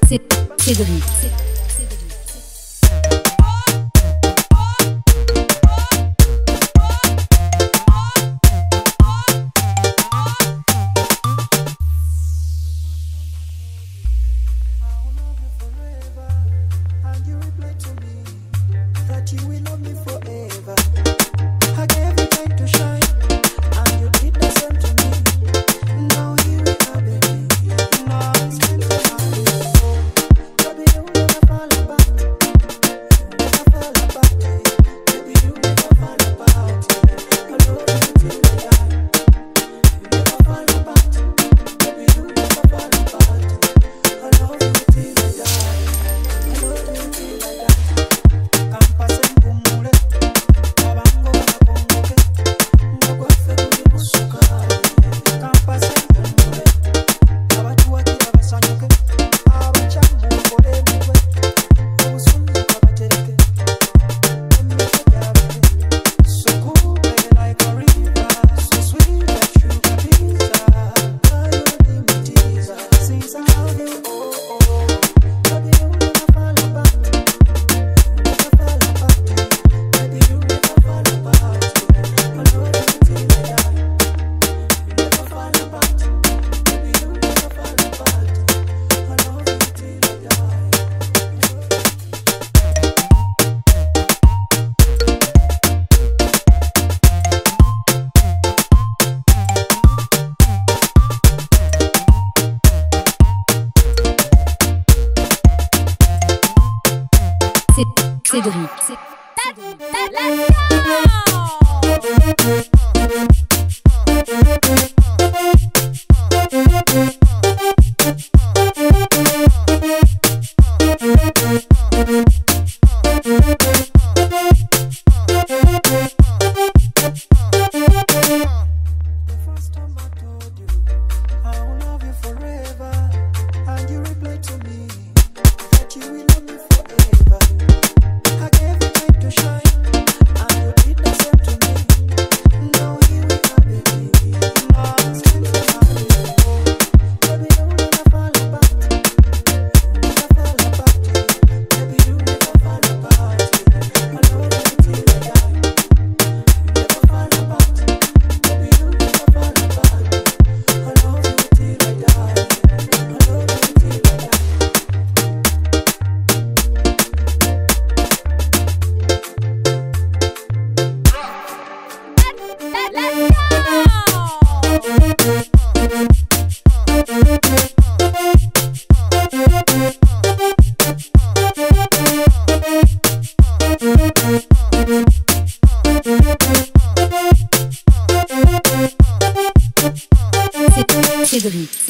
Cédric. You will love me forever. I gave you time to shine, and you did the same to me. Now here we are, baby. Now I'm spending my life. Baby, you never fall apart. Never fall apart. Baby, you never fall apart. I love you till I die. You never fall apart. Baby, you never fall apart. I love you till I die. I love you till I die. Cédric. Cédric.